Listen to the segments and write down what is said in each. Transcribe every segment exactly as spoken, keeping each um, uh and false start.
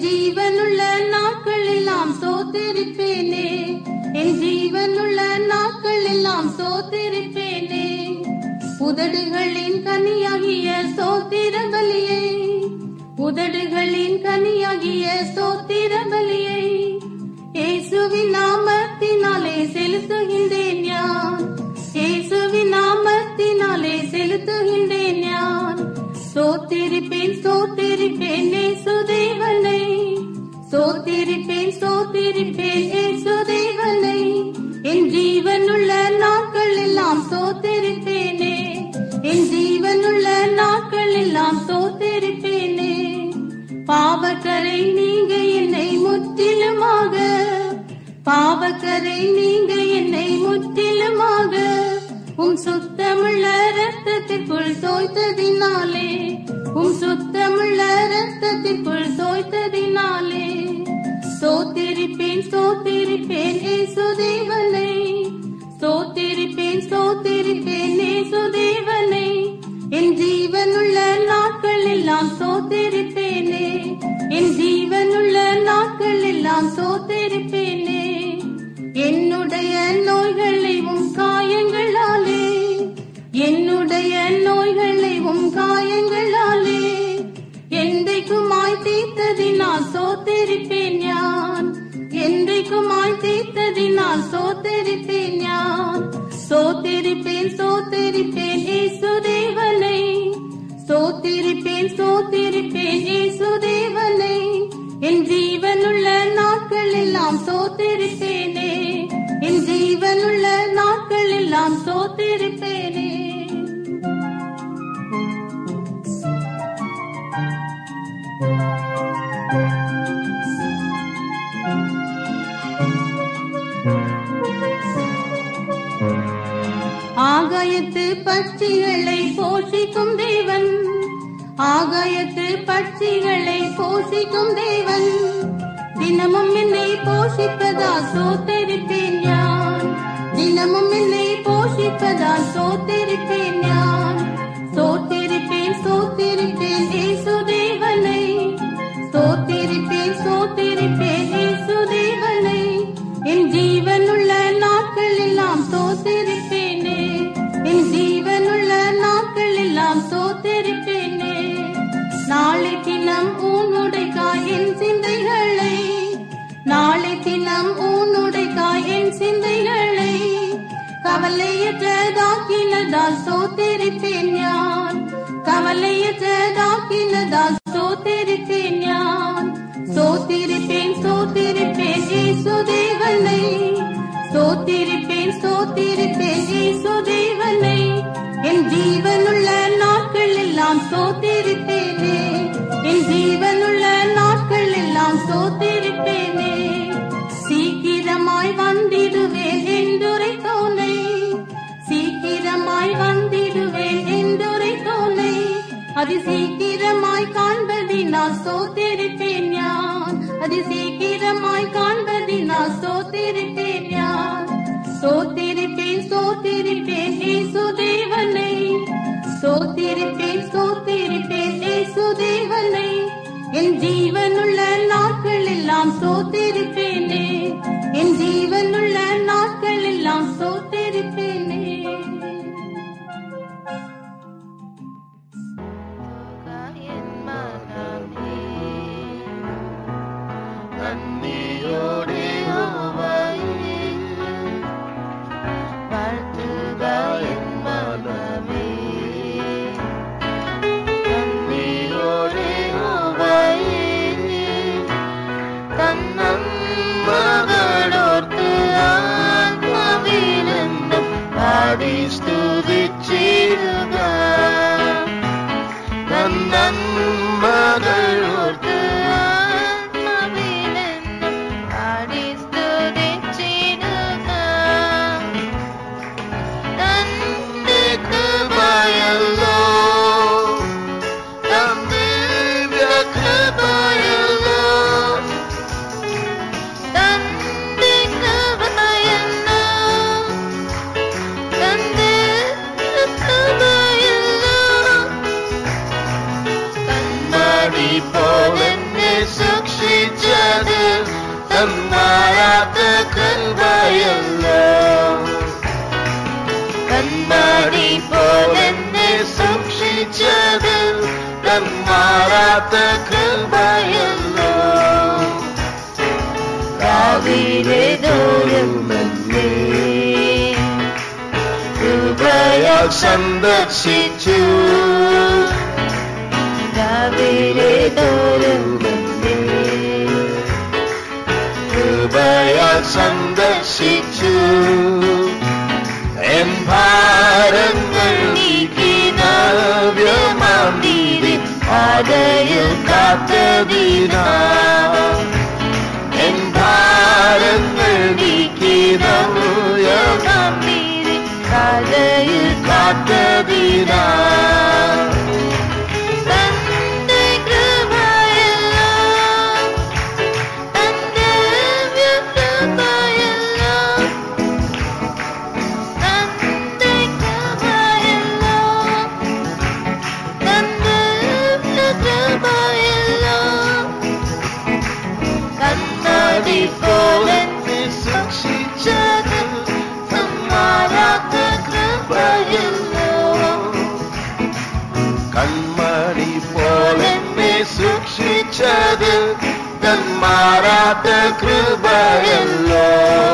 ஜீவனுள்ள நாட்கள் எல்லாம் சோத்திருப்பேனே, என் ஜீவனுள்ள நாட்கள் எல்லாம் சோத்திருப்பேனே. உதடுகளின் கனியாகிய சோத்திர பலியை, உதடுகளின் கனியாகிய சோத்திர பலியை இயேசுவின் நாமத்தினாலே செலுத்துகின்றேன் யான், இயேசுவின் நாமத்தினாலே செலுத்துகின்றேன் யான். சோத்திருப்பேன் சோத்திருப்பேன் இயேசு தேவனை, சோத்திருப்பேன் சோத்திருப்பேன் இயேசு தேவனை. என் ஜீவனுள்ள நாட்கள் எல்லாம் சோத்திருப்பேனே, என் ஜீவனுள்ள நாட்கள் எல்லாம் சோத்திருப்பேனே. பாவக்கரை நீங்க என்னை முற்றிலுமாக, பாவக்கரை நீங்க என்னை முற்றிலுமாக உம் சுத்தமுள்ள ரத்தத்திற்குள் தோய்த்ததினாலே, உம் சுத்தமுள்ள ரத்தத்திற்குள் தோய்த்ததினாலே. சோத்திருப்பேன் சோத்திருப்பேன் இயேசு தேவனை, சோத்திருப்பேன் சோத்திருப்பேன் இயேசு தேவனை. என் ஜீவனுள்ள நாட்கள் எல்லாம் சோத்திருப்பேனே, என் ஜீவனுள்ள நாட்கள் எல்லாம் சோத்திருப்பேனே. என்னுடைய நோய்களை உம் காயங்களாலே, என்னுடைய நோய்களை உம் காயங்களாலே என்றைக்குமாய் தீர்த்ததினால் சோத்திருப்பேன் யான், என்றைக்குமாய் தீர்த்ததினால் சோத்திருப்பேன் யான். சோத்திருப்பேன் சோத்திருப்பேன் இயேசு தேவனை, சோத்திருப்பேன் சோத்திருப்பேன் இயேசு தேவனை. என் ஜீவனுள்ள நாட்கள் எல்லாம் சோத்திருப்பேனே, என் ஜீவனுள்ள நாட்கள் எல்லாம் சோத்திருப்பேனே. ஆகாயத்து பட்சிகளை போஷிக்கும் தேவன், ஆகாயத்து பட்சிகளை போஷிக்கும் தேவன் தினமும் என்னை போஷிப்பதா சோத்திருப்பேன் யான், தினமும் என்னை போஷிப்பதா சோத்திருப்பேன் யான். சோத்திருப்பேன் சோத்திருப்பேன் இயேசு தேவனை, சோத்திருப்பேன் சோத்திருப்பேன் இயேசு தேவனை. என் ஜீவனுள்ள நாட்கள் எல்லாம் சோத்திருப்பேனே, என் ஜீவனுள்ள நாட்கள் எல்லாம் சோத்திருப்பேனே. நாளை தினம் ஊனுடைக்காய் என் சிந்தைகளை, நாளை தினம் ஊனுடைக்காய் என் சிந்தைகளை கவலையற்றதாக்கினதால் சோத்திருப்பேன் யான், கவலையற்றதாக்கினதால் சோத்திருப்பேன் யான். சோத்திருப்பேன் சோத்திருப்பேன் இயேசு தேவனை, சோத்திருப்பேன் சோத்திருப்பேன் இயேசு தேவனை. என் ஜீவனுள்ள நாட்கள் எல்லாம் சோத்திருப்பேனே, என் ஜீவனுள்ள நாட்கள் எல்லாம் சோத்திருப்பேனே. சீக்கிரமாய் வந்திடுவேன் என்றுரை தோனை, சீக்கிரமாய் வந்திடுவேன் என்றுரை தோனை. அது சீக்கிரமாய் காண்பதினால் சோத்திருப்பேன் யான், அது சீக்கிரமாய் காண்பதினால் சோத்திருப்பேன் யான். சோத்திருப்பேன் சோத்திருப்பேன் இயேசு தேவனை, சோத்திருப்பேன் சோத்திருப்பேன் இயேசு தேவனை. என் ஜீவனுள்ள நாட்கள் எல்லாம் சோத்திருப்பேனே, என் ஜீவனுள்ள நாட்கள் எல்லாம் சோத்திருப்பேனே. Then മാറാത്ത കൃപയല്ലോ. കന്മണി പോലെന്നെ സൂക്ഷിച്ചത് തൻ മാറാത്ത കൃപയല്ലോ. രാവിലെ തോറുമെന്നെ കൃപയാൽ സന്ദർശിച്ചു. രാവിലെ തോറുമെന്നെ കൃപയാൽ സന്ദർശിച്ചു. എൻ ഭാരങ്ങൾ നീക്കി നവ്യമാം നീതി പാതയിൽ കാത്തതിനാൽ. എൻ ഭാരങ്ങൾ നീക്കി നവ്യമാം നീതി പാതയിൽ കാത്തതിനാൽ. തന്റെ കൃപയല്ലോ, തന്റെ കൃപയല്ലോ, തന്റെ കൃപയല്ലോ, തന്റെ കൃപയല്ലോ. കന്മണി പോലെന്നെ സൂക്ഷിച്ചത് മാറാത്ത കൃപയല്ലോ. കന്മണി പോലെന്നെ സൂക്ഷിച്ചത് മാറാത്ത കൃപയല്ലോ.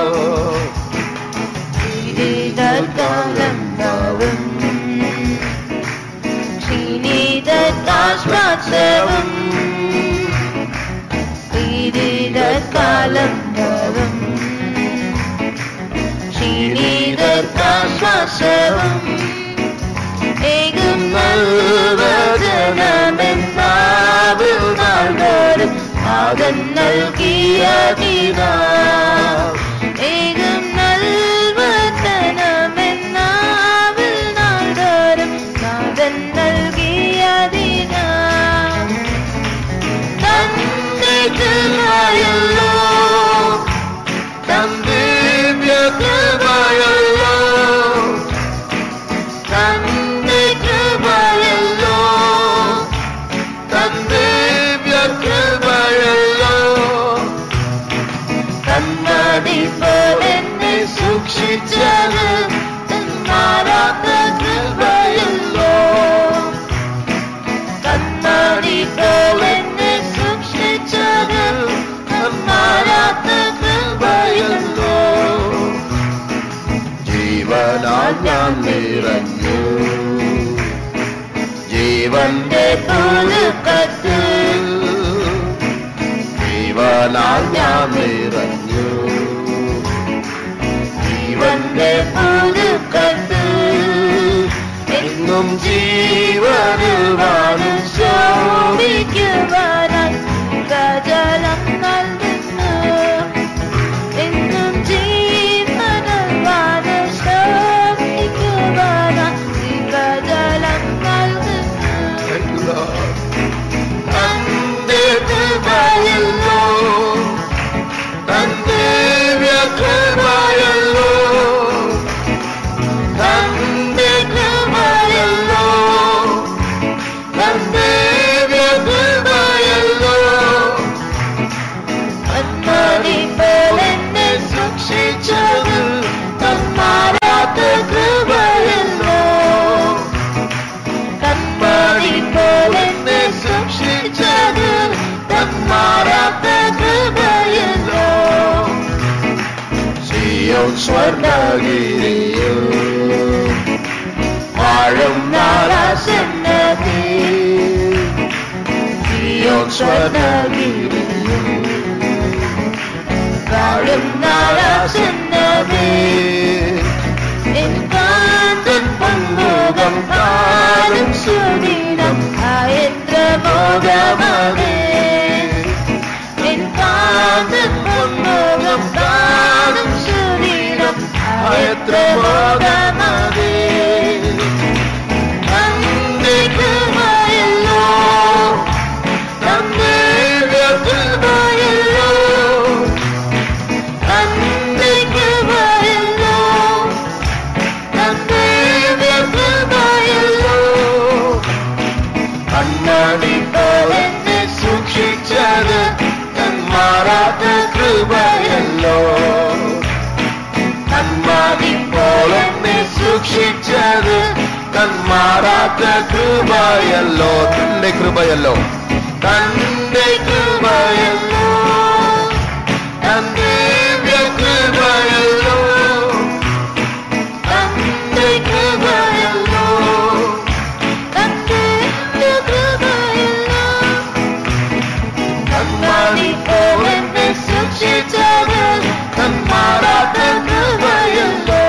ീതകാലം നാവും ക്ഷീണിതശ്വാസവും ീതകാലം നാവും ക്ഷീണിതശ്വാസവും ഏകും നൽവചനമെന്നാവിൽ നാൾവരും നാഥൻ നൽകിയതിനാൽ. ഏകും നൽവചനമെന്നാവിൽ നാൾവരും നാഥൻ നൽകിയതിനാൽ. തന്റെ കൃപയല്ലോ, തന്റെ കൃപയല്ലോ, തന്റെ കൃപയല്ലോ, തന്റെ കൃപയല്ലോ. കന്മണി പോലെന്നെ സൂക്ഷിച്ചത് മാറാത്ത കൃപയല്ലോ. കന്മണി പോലെന്നെ സൂക്ഷിച്ചത് മാറാത്ത കൃപയല്ലോ. ജീവനാൽ ഞാൻ നിറഞ്ഞു, ജീവന്റെ പുതുക്കത്ത്. ജീവനാൽ ഞാൻ നിറഞ്ഞു, ജീവന്റെ പുതുക്കത്ത്. എന്നും ജീവനുവാനും ശോഭിക്കുവാനായി പ്രജലം നൽകുന്നു. എന്നും ജീവനുവാനും ശോഭിക്കുവാനായി പ്രജലം നൽകുന്നു. തന്റെ കൃപയല്ലോ, തന്റെ കൃപയല്ലോ, തന്റെ കൃപയല്ലോ, തന്റെ കൃപയല്ലോ. കന്മണി പോലെന്നെ സൂക്ഷിച്ചത് മാറാത്ത കൃപയല്ലോ. കന്മണി പോലെന്നെ സൂക്ഷിച്ചത് മാറാത്ത കൃപയല്ലോ. സിയോൻ സ്വർണ്ണഗിരിയിൽ വാഴും നാരാസന്നതി. സിയോൻ സ്വർണ്ണഗിരിയിൽ വാഴും നാരാസന്നതി. എൻ കാന്തൻ പൊന്മുഖം കാണും സുദിനം ആയത്ര മോഹമേ. എൻ കാന്തൻ പൊന്മുഖം കാണും സുദിനം ആയത്ര മോഹമേ. തന്റെ കൃപയല്ലോ, തന്റെ കൃപയല്ലോ, തന്റെ കൃപയല്ലോ, തന്റെ കൃപയല്ലോ. കന്മണി പോലെന്നെ സൂക്ഷിച്ചത് മാറാത്ത കൃപയല്ലോ. കൃപയല്ലോ തന്റെ കൃപയല്ലോ തന്റെ കൃപയല്ലോ തന്റെ കൃപയല്ലോ തന്റെ കൃപയല്ലോ തന്റെ കൃപയല്ലോ കൺമണി പോലെ സൂക്ഷിച്ചത് കൺമാറാത്ത കൃപയല്ലോ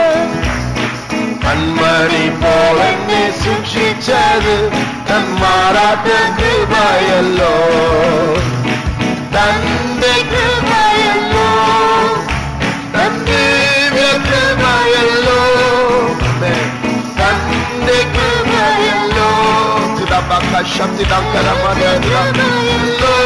കൺമണി പോലെ സൂക്ഷിച്ചത് കൺമാറാത്ത കൃപയല്ലോ തന്റെ കൃപയല്ലോ തന്റെ കൃപയല്ലോ തന്റെ കൃപയല്ലോ ശക്തിയല്ലോ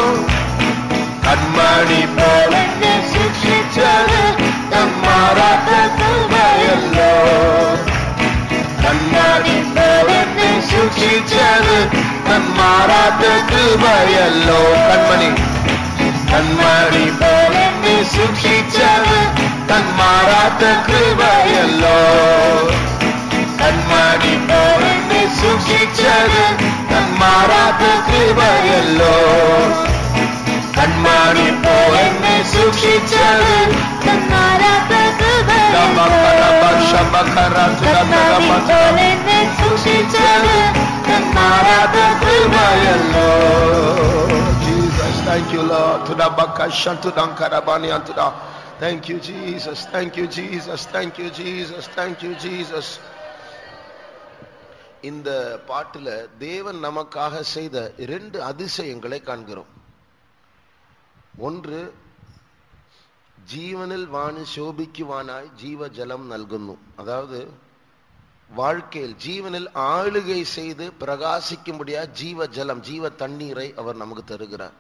കൺമണി പോലെ സൂക്ഷിച്ചത് കൺമാറാത്ത കൃപയല്ലോ കൺമണി പോലെ സൂക്ഷിച്ചത് കൺമാറാത്ത കൃപയല്ലോ കൺമണി കൺമണി പോലെ സൂക്ഷിച്ചത് കൺമാറാത്ത കൃപയല്ലോ കൺമണി പോലെ സൂക്ഷിച്ചത് കൺമാറാത്ത കൃപയല്ലോ കൺമണി പോലെ സൂക്ഷിച്ചത് കൺമാറാത്ത കൃപയല്ലോ സൂക്ഷിച്ചത് കൺമാറാത്ത കൃപയല്ലോ. Jesus, thank you Lord. To the bakashan to the karabani and to the thank you Jesus, thank you Jesus, thank you Jesus, thank you Jesus. இந்த பாட்டுல தேவன் நமக்காக செய்த இரண்டு அதிசயங்களை காண்கிறோம். ஒன்று, ஜீவனில் வாணி சோபிக்குவானாய் ஜீவ ஜலம் நல்குന്നു. அதாவது வாழ்க்கையில் ஜீவனில் ஆளுகை செய்து பிரகாசிக்கும்படியா ஜீவ ஜலம் ஜீவ தண்ணீரை அவர் நமக்கு தருகிறார்.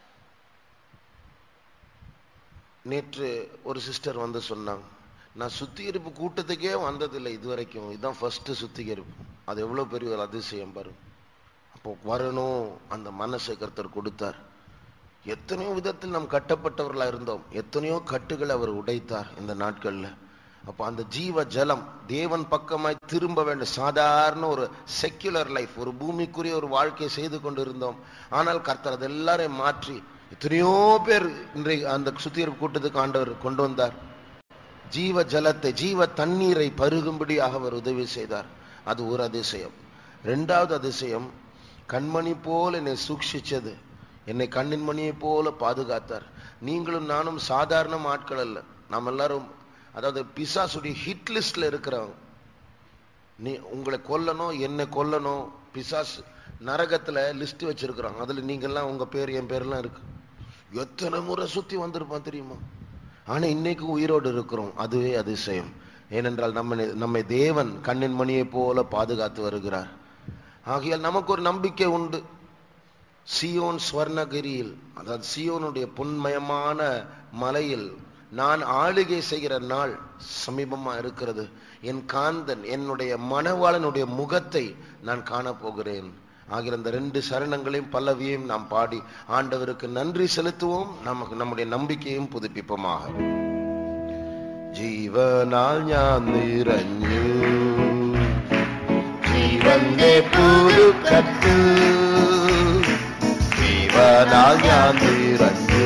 நேற்று ஒரு சிஸ்டர் வந்து சொன்னாங்க, நான் சுத்திகரிப்பு கூட்டத்துக்கே வந்ததில்லை இதுவரைக்கும், இதுதான் ஃபர்ஸ்ட் சுத்திகரிப்பு. அது எவ்வளவு பெரிய ஒரு அதிசயம் பாரு. அப்போ வரணும் அந்த மனசை கர்த்தர் கொடுத்தார். எத்தனையோ விதத்தில் நாம் கட்டப்பட்டவர்களா இருந்தோம், எத்தனையோ கட்டுகளை அவர் உடைத்தார் இந்த நாட்கள்ல. அப்ப அந்த ஜீவ ஜலம் தேவன் பக்கமாய் திரும்ப வேண்டும். சாதாரண ஒரு செக்யுலர் லைஃப், ஒரு பூமிக்குரிய ஒரு வாழ்க்கையை செய்து கொண்டு இருந்தோம். ஆனால் கர்த்தர் அது எல்லாரையும் மாற்றி எத்தனையோ பேர் இன்றைக்கு அந்த சுத்திகரிப்பு கூட்டத்துக்கு ஆண்டவர் கொண்டு வந்தார். ஜீவ ஜலத்தை ஜீவ தண்ணீரை பருகும்படியாக அவர் உதவி செய்தார். அது ஒரு அதிசயம். இரண்டாவது அதிசயம், கண்மணி போல என்னை சூக்ஷிச்சது, என்னை கண்ணின் மணியை போல பாதுகாத்தார். நீங்களும் நானும் சாதாரண ஆட்கள் அல்ல. நாம் எல்லாரும் அதாவது பிசாசுடைய ஹிட் லிஸ்ட்ல இருக்கிறவங்க. நீ உங்களை கொல்லணும், என்னை கொல்லணும், பிசாசு நரகத்துல லிஸ்ட் வச்சிருக்கிறாங்க. அதுல நீங்கெல்லாம் உங்க பேர் என் பேர்லாம் இருக்கு. எத்தனை முறை சுத்தி வந்திருப்பான் தெரியுமா? ஆனா இன்னைக்கு உயிரோடு இருக்கிறோம். அதுவே அதிசயம். ஏனென்றால் நம்ம நம்மை தேவன் கண்ணின் மணியை போல பாதுகாத்து வருகிறார். ஆகையால் நமக்கு ஒரு நம்பிக்கை உண்டு. சியோன் ஸ்வர்ணகிரியில், அதாவது சியோனுடைய பொன்மயமான மலையில் நான் ஆளுகை செய்கிற நாள் சமீபமா இருக்கிறது. என் காந்தன் என்னுடைய மணவாளனுடைய முகத்தை நான் காணப்போகிறேன். ஆகிய அந்த ரெண்டு சரணங்களையும் பல்லவியையும் நாம் பாடி ஆண்டவருக்கு நன்றி செலுத்துவோம். நமக்கு நம்முடைய நம்பிக்கையும் புதுப்பிப்போமாக. ജീവനാൽ ഞാൻ നിറഞ്ഞു ജീവന്റെ പുതുക്കത്ത്, ജീവനാൽ ഞാൻ നിറഞ്ഞു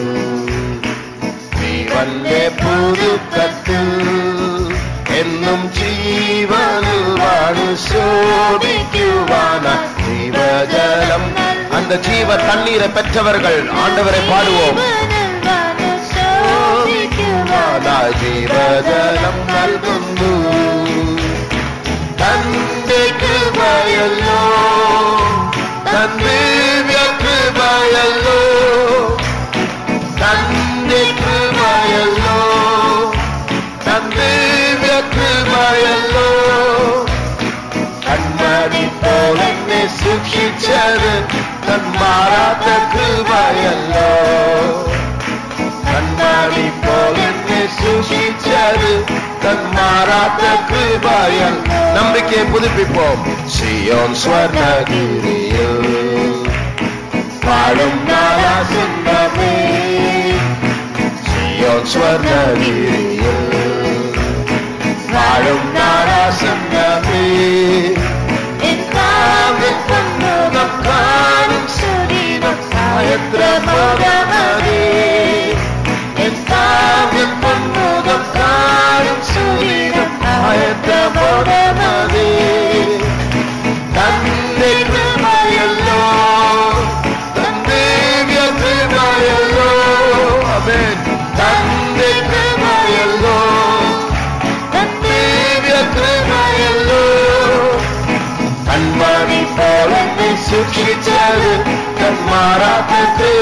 ജീവന്റെ പുതുക്കത്ത്, എന്നും ജീവനിൽ വാണു ശോഭിക്കുവാന ജീവജലം. அந்த ஜீவ தண்ணீரை பெற்றவர்கள் ஆண்டவரை பாடுவோம். ജീവജലം നൽകുന്നു തന്റെ കൃപയല്ലോ, തന്റെ കൃപയല്ലോ, തന്റെ കൃപയല്ലോ, തന്റെ കൃപയല്ലോ. കൺമണി പോലെ സൂക്ഷിച്ചത് കൺമാറാത്ത കൃപയല്ലോ, കൺമണി പോലെ സൂക്ഷിച്ചത് കൺമാറാത്ത കൃപയൽ. നம்பிக்கையை புதுப்பிப்போம். சியோன் ஸ்வர்ணகிரியில் வாழும் நாளாசுந்தமே, சியோன் ஸ்வர்ணகிரியில் வாழும் நாளாசுந்தமே,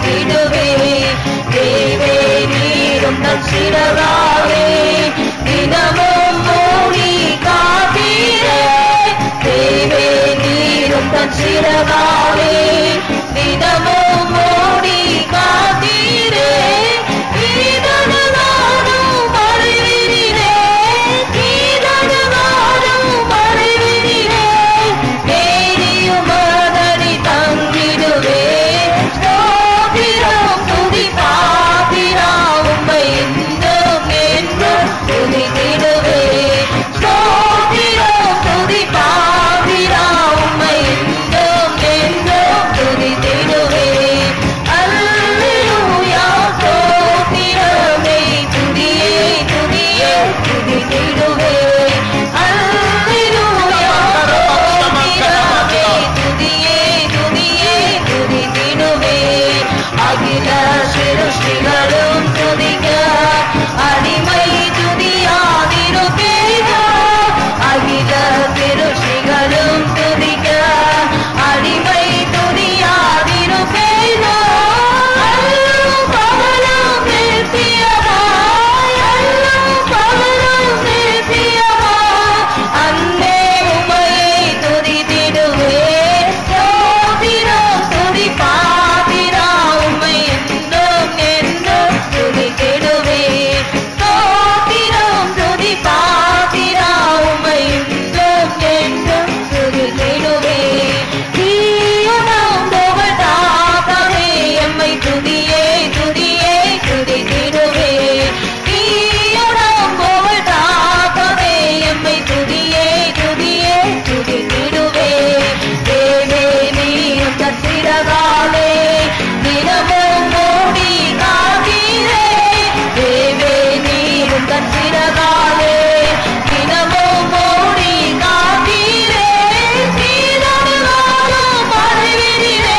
துதித்திடுவே. தேவே நீரும் தன் சிறகாலே தினமும் மூடி காப்பீரே. தேவே நீரும் தன் சிறகாலே தினமும் மூடி காப்பீரே. கீதனவாடும் மறைவினிலே, கீதனவாடும் மறைவினிலே தேடியும் மதனி தங்கிடுவே. ஸ்தோத்திரம் துதி பாத்திரா உம்மை என்றும் என்றும் துதித்திடுவே. ஸ்தோத்திரம் துதி பாத்திரா உம்மை என்றும் என்றும் துதித்திடுவே. அல்லேலூயா ஸ்தோத்திரமே துதியே துதியே துதித்திடுவே. அல்லேலூயா ஸ்தோத்திரமே துதியே துதியே துதித்திடுவே. அகில சிருஷ்டிகளும் துதிக்க அடிமை துதியாதிருப்பேனோ. அகில சிருஷ்டிகளும் துதிக்க அடிமை துதியாதிருப்பேனோ. அல்லும் பகலும் நித்தியமாய், அல்லும் பகலும் நித்தியமாய் அன்பே உம்மையே துதித்திடுவே. ஸ்தோத்திரம் துதி பாத்திரா உம்மை என்றும் என்றும் துதித்திடுவே. ஸ்தோத்திரம் துதி பாத்திரா உம்மை என்றும் என்றும் துதித்திடுவே. தீயுணம் புகழாகவே எம்மை துதியே துதியே துதித்திடுவே. தீயுணம் புகழாகவே எம்மை துதியே துதியே துதித்திடுவே. தேவே நீயும் தன் சிறகாலே தினமும் மூடி காப்பீரே. தேவே நீயும் தன் சிறகாலே தினமும் மூடி காப்பீரே. கீதனவாடும் மறைவினிலே,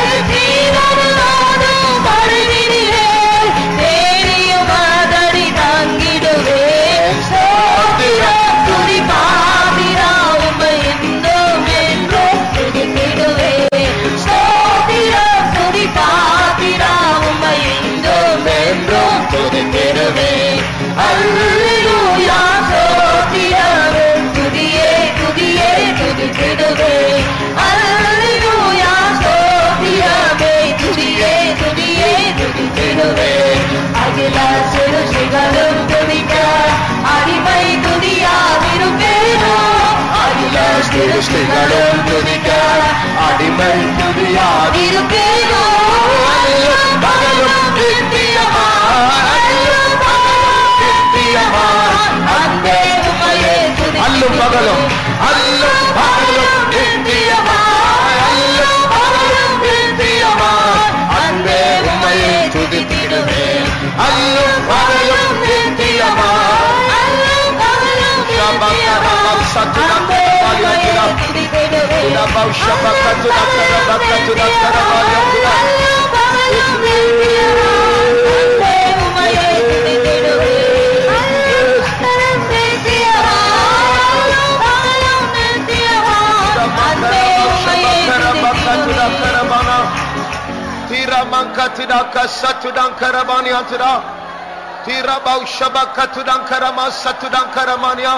கீதனவாடும் மறைவினிலே தேடியும் மதனி தங்கிடுவே. ஸ்தோத்திரம் துதி பாத்திரா உம்மை என்றும் என்றும் துதித்திடுவே. ஸ்தோத்திரம் துதி பாத்திரா உம்மை என்றும் என்றும் துதித்திடுவே. அல்லேலூயா ஸ்தோத்திரமே துதியே துதியே துதித்திடுவே. அல்லேலூயா ஸ்தோத்திரமே துதியே துதியே துதித்திடுவே. அகில சிருஷ்டிகளும் துதிக்க அடிமை துதியாதிருப்பேனோ. அகில சிருஷ்டிகளும் துதிக்க அடிமை துதியாதிருப்பேனோ. அல்லும் பகலும் நித்தியமாய், அல்லும் பகலும் நித்தியமாய் அன்பே உம்மையே துதித்திடுவே. அல்லும் பகலும் அல்லும் பகலும் நித்தியமாய், அல்லும் பகலும் நித்தியமாய் அன்பே உம்மையே துதித்திடுவே. அல்லும் பகலும் நித்தியமாய், அல்லும் பகலும் நித்தியமாய் அன்பே உம்மையே துதித்திடுவே. உலா பௌஷப கதுல கரப கதுல கரபாலியா அல்லும் பகலும் நித்தியமாய் அன்பே உம்மையே துதித்திடுவே. அல்லும் பகலும் நித்தியமாய், அல்லும் பகலும் நித்தியமாய் அன்பே உம்மையே துதித்திடுவே. Tira mankatida kasatudan karamani atira. Tira baushaba katudan karama satudan karamania.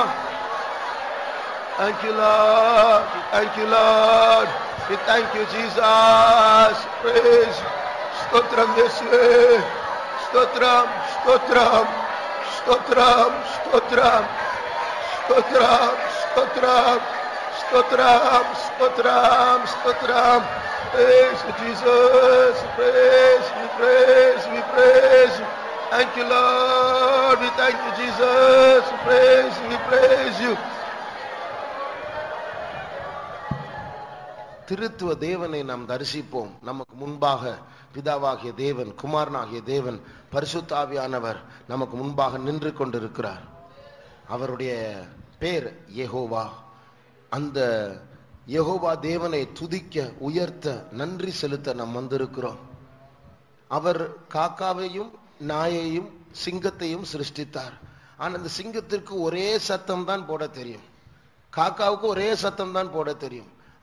Thank you, Lord. Thank you, Lord. We thank you, Jesus. Praise. Stotram Yeshua. Stotram, Stotram, Stotram, Stotram, Stotram, Stotram, Stotram, Stotram, Stotram. Praise you, Jesus. Praise, we praise, we praise you. Thank you, Lord. We thank you, Jesus. We praise, we praise you. திருத்துவ தேவனை நாம் தரிசிப்போம். நமக்கு முன்பாக பிதாவாகிய தேவன், குமாரனாகிய தேவன், பரிசுத்த ஆவியானவர் நமக்கு முன்பாக நின்று கொண்டிருக்கிறார். அவருடைய பேர் யெகோவா. அந்த யெகோவா தேவனை துதிக்க, உயர்த்த, நன்றி செலுத்த நாம் வந்திருக்கிறோம். அவர் காக்காவையும் நாயையும் சிங்கத்தையும் சிருஷ்டித்தார். ஆனா அந்த சிங்கத்திற்கு ஒரே சத்தம் தான் போட தெரியும், காக்காவுக்கு ஒரே சத்தம் தான் போட தெரியும்.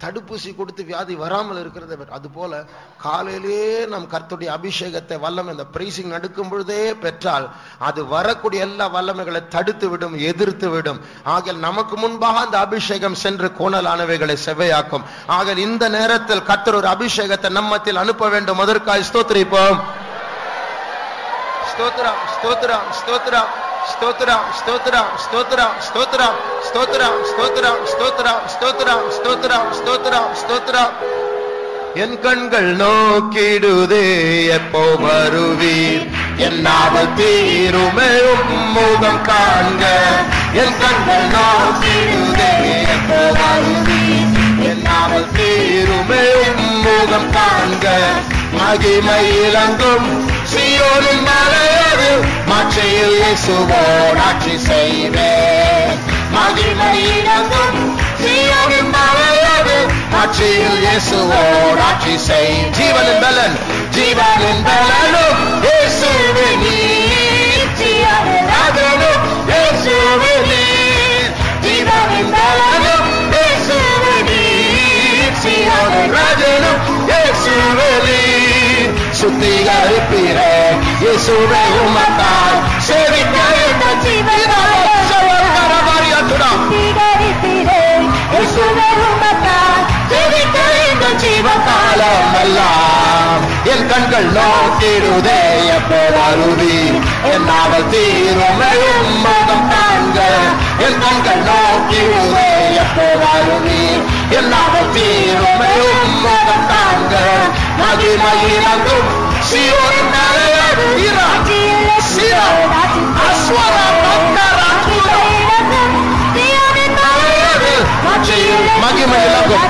தடுப்பூசி கொடுத்து வியாதி வராமல் இருக்கிறத. அது போல காலையிலே நம் கர்த்தருடைய அபிஷேகத்தை வல்லமை இந்த பிரைசிங் நடக்கும் பொழுதே பெற்றால் அது வரக்கூடிய எல்லா வல்லமைகளை தடுத்து விடும், எதிர்த்து விடும். ஆகிய நமக்கு முன்பாக அந்த அபிஷேகம் சென்று கோணலானவைகளை செவ்வையாக்கும். ஆக இந்த நேரத்தில் கர்த்தர் ஒரு அபிஷேகத்தை நம்மத்தில் அனுப்ப வேண்டும். அதற்காக ஸ்தோத்திரிப்போம். ஸ்தோத்திரம் ஸ்தோத்திரம் ஸ்தோத்திரம் ஸ்தோத்திரம் ஸ்தோத்திரம் ஸ்தோத்திரம் ஸ்தோத்திரம் ஸ்தோத்திரம் ஸ்தோத்திரம் ஸ்தோத்திரம் ஸ்தோத்திரம் ஸ்தோத்திரம் ஸ்தோத்திரம் ஸ்தோத்திரம். என் கண்கள் நோக்கிடுதே எப்போ வருவீர், என் நாவல் தீருமே முகம் காண்க. என் கண்கள் நோக்கிடுதே எப்போ வருவீர், என் நாவல் தீருமே முகம் காண்க. மகிமையிலங்கும் சீயோனின் மலையது, மாட்சியில் இயேசுவோடு ஆட்சி செய்வேன். மகிமையிலங்கும் சீயோனின் மலையது, மாட்சியில் இயேசுவோடு ஆட்சி செய். ஜீவனின் பலன், ஜீவனின் பலனும் இயேசுவே நீர், ஜீவனின் பலனும் இயேசுவே நீர், ஜீவனின் பலனும் இயேசுவே நீர், சீயோனின் ராஜனும் இயேசுவே நீர். சுத்திகரிப்பீரே இயேசுவே உமக்காய், சேவிக்க இந்த ஜீவனாய் சுத்திகரிப்பீரே இயேசுவே உமக்காய், சேவிக்க இந்த ஜீவகாலம் எல்லாம். என் கண்கள் நோக்கிடுதே எப்போ வருவீர், என் நாவல் தீருமே முகம் காண்க. என் கண்கள் நோக்கிடுதே எப்போ வருவீர், என் நாவல் தீருமே முகம் காண்க. மகிமையிலங்கும் சீயோனின் மலையது, சீரா அஸ்வர பக்கராத்துரா, சீயோனின் மலையது, மகிமையிலங்கும்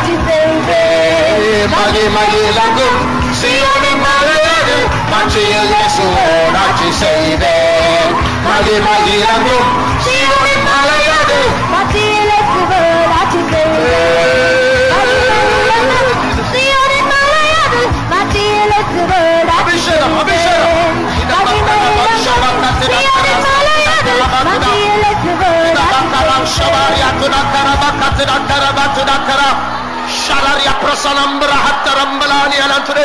மகிமையிலங்கும் சீயோனின் மலையது, மாட்சியில் இயேசுவோடு ஆட்சி செய்வேன். மகிமையிலங்கும் சீயோனின் மலையது, மாட்சியில் இயேசுவோடு ஆட்சி செய்வேன். அபிஷேகம் அபிஷேகம் Shalaria prasanambra hattarambalaani alanture.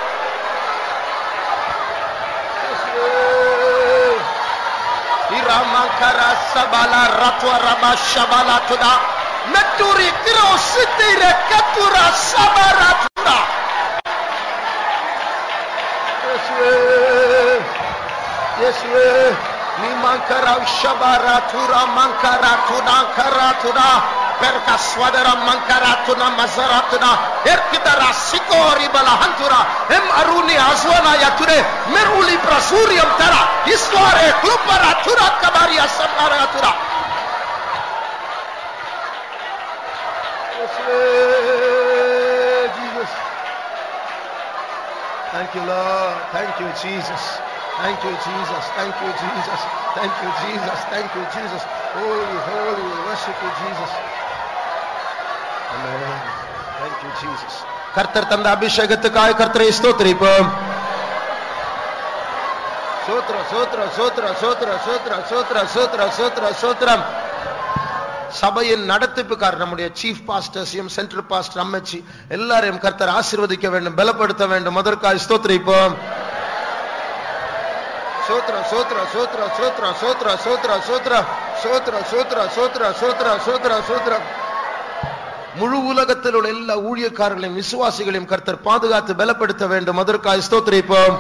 Iramankara sabala ratwa rama shabala tuda. Meturi kiro sitire katura sabaratuda. Yeswe, Yeswe, ni mankara shabaratura mankara tuda kara tuda. Perka swadara mankaratuna mazaratuna erkidara sikori balahantura em aruni azwana yature meruli prasuriam tara isware kluparatura kabaria samaratura. Jesus, thank you Lord, thank you Jesus, thank you Jesus, thank you Jesus, thank you Jesus, thank you Jesus. Holy, holy, we worship you Jesus. Amen. Thank you Jesus. கர்த்தர் தந்த அபிஷேகத்துக்காக கர்த்தரை ஸ்தோத்திரிப்போம். சோத்ர சோத்ர சோத்ர சோத்ர சோத்ர சோத்ர சோத்ர சோத்ர சோத்ரம். சபையின் நடத்திப்புக்காரர் நம்முடைய chief பாஸ்டர்ஸையும் central pastor அம்மச்சி எல்லாரையும் கர்த்தர் ஆசீர்வதிக்க வேண்டும், பலப்படுத்த வேண்டும். அதற்காக ஸ்தோத்திரிப்போம். சோத்ர சோத்ர சோத்ர சோத்ர சோத்ர சோத்ர சோத்ர சோத்ர சோத்ர சோத்ர சோத்ர சோத்ர சோத்ர. முழு உலகத்தில் உள்ள எல்லா ஊழியக்காரர்களையும் விசுவாசிகளையும் கர்த்தர் பாதுகாத்து பலப்படுத்த வேண்டும். அதற்காக ஸ்தோத்திரிப்போம்.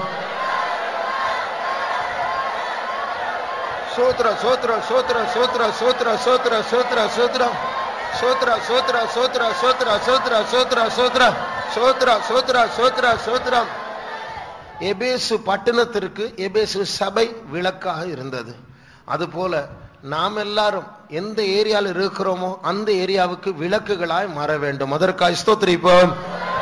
சோத்ர சோத்ர சோத்ர சோத்ர சோத்ர சோத்ர சோத்ர சோத்ர சோத்ர சோத்ர சோத்ர சோத்ர சோத்ர சோத்ர சோத்ர சோத்ர சோத்ர சோத்ர சோத்ர. எபேசு பட்டணத்திற்கு எபேசு சபை விளக்காக இருந்தது. அதுபோல நாம் எல்லாரும் எந்த ஏரியாவில் இருக்கிறோமோ அந்த ஏரியாவுக்கு விளக்குகளாய் மாற வேண்டும். அதற்காக ஸ்தோத்திரிப்போம்.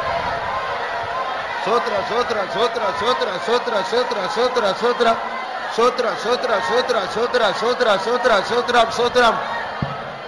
சோத்ர சோத்ர சோத்ர சோத்ர சோத்ர சோத்ர சோத்ர சோத்ர சோத்ர சோத்ர சோத்ர சோத்ர சோத்ர சோத்ர சோத்ரம் சோத்ரம்